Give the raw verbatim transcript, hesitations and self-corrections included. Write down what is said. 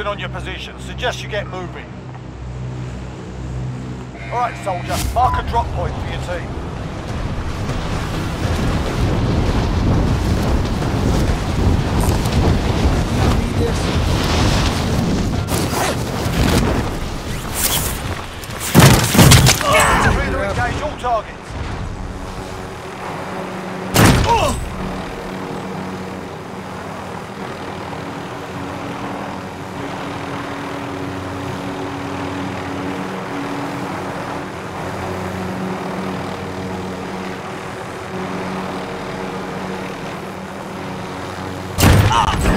moving on your position. Suggest you get moving. Alright, soldier. Mark a drop point for your team. Clear to engage all targets. Ah!